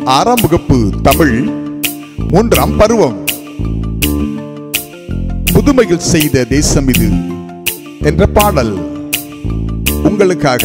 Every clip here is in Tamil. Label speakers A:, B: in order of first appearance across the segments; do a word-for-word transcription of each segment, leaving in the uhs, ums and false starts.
A: ஆறாம் வகுப்பு தமிழ் மூன்றாம் பருவம். புதுமைகள் செய்த தேசம் இது என்ற பாடல் உங்களுக்காக.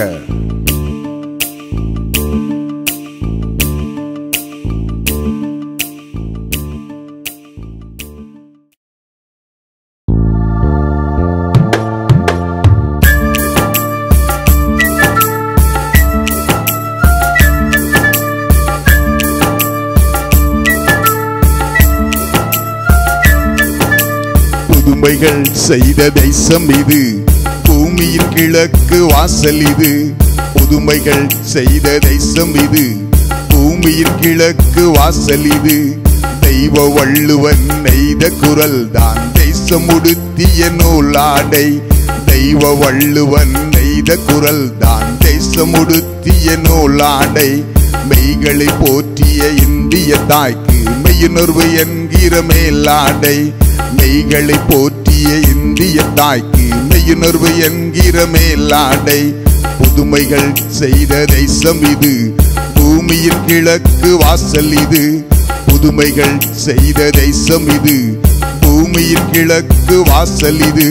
A: புதுமைகள் செய்த தேசம் இது, பூமியின் கிழக்கு வாசல் இது. புதுமைகள் செய்த தேசம் இது, பூமியின் கிழக்கு வாசல் இது. தெய்வ வள்ளுவன் நெய்த குரல் தான் தேசம் உடுத்திய நூலாடை. தெய்வ வள்ளுவன் நெய்த குரல் தான் தேசம் உடுத்திய நூலாடை. மெய்களை போற்றிய இந்திய தாய்க்கு மெய்யுணர்வு என்கிற மேலாடை. மெய்களை போற்றிய இந்திய தாய்க்கு மெய்யுணர்வு என்கிற மேலாடை. புதுமைகள் செய்த தேசம் இது, பூமியின் கிழக்கு வாசல் இது. புதுமைகள் செய்த தேசம் இது, பூமியின் கிழக்கு வாசல் இது.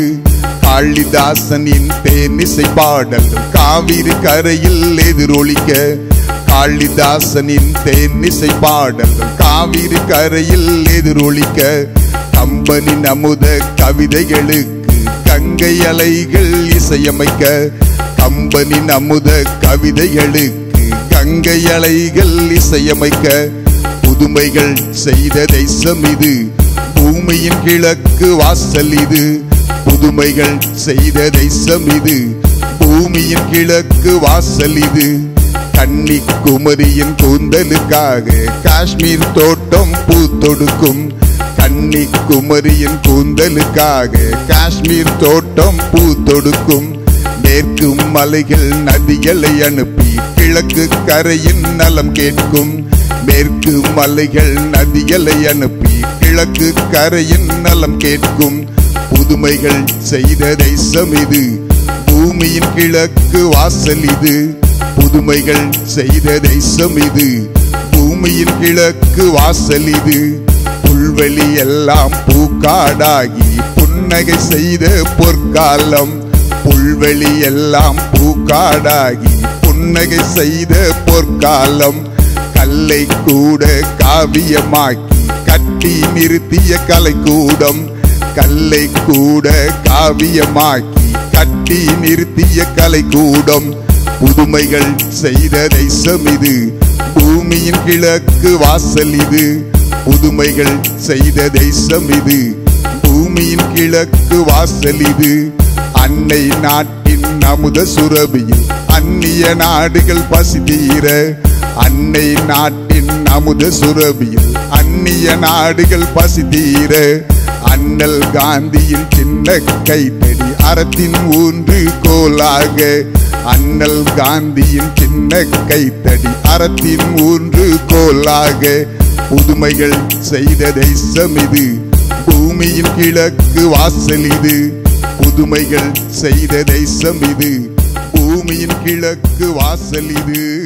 A: காளிதாசனின் தேனிசை பாடல்கள் காவிரி கரையில் எதிரொலிக்க. காளிதாசனின் தேனிசை பாடல்கள் காவிரி கரையில் எதிரொலிக்க. கம்பனின் அமுத கவிதைகளுக்கு கங்கை அலைகள் இசையமைக்க. கம்பனின் அமுத கவிதைகளுக்கு கங்கை அலைகள் இசையமைக்க. புதுமைகள் செய்த தேசம் இது, பூமியின் கிழக்கு வாசல் இது. புதுமைகள் செய்த தேசம் இது, பூமியின் கிழக்கு வாசல் இது. கன்னிக்குமரியின் கூந்தலுக்காக காஷ்மீர் தோட்டம் பூத்தொடுக்கும். கன்னிக்குமரியின் கூந்தலுக்காக காஷ்மீர் தோட்டம் பூத்தொடுக்கும். மேற்கு மலைகள் நதிகளை அனுப்பி கிழக்கு கரையின் நலம் கேட்கும். மேற்கு மலைகள் நதிகளை அனுப்பி கிழக்கு கரையின் நலம் கேட்கும். புதுமைகள் செய்த தேசம் இது, பூமியின் கிழக்கு வாசல் இது. புதுமைகள் செய்த தேசம் இது, பூமியின் கிழக்கு வாசல் இது. புல்வெளி எல்லாம் பூக்காடாகி புன்னகை செய்த பொற்காலம். புல்வெளி எல்லாம் பூக்காடாகி புன்னகை செய்த பொற்காலம். கல்லை கூட காவியமாக்கி கட்டி நிறுத்திய கலைக்கூடம். கல்லை கூட காவியமாக்கி கட்டி நிறுத்திய கலைக்கூடம். புதுமைகள் செய்த தேசம் இது, பூமியின் கிழக்கு வாசல் இது. புதுமைகள் செய்த தேசம் இது, பூமியின் கிழக்கு வாசல் இது. அன்னை நாட்டின் அமுத சுரபியில் அந்நிய நாடுகள் பசி தீர. அன்னை நாட்டின் அமுத சுரபியில் அந்நிய நாடுகள் பசி தீர. அண்ணல் காந்தியின் சின்ன கைத்தடி அறத்தின் ஊன்று கோலாக. அண்ணல் காந்தியின் சின்ன கைத்தடி அறத்தின் ஊன்று கோலாக. புதுமைகள் செய்த தேசம் இது, பூமியின் கிழக்கு வாசல் இது. புதுமைகள் செய்த தேசம் இது, பூமியின் கிழக்கு வாசல் இது.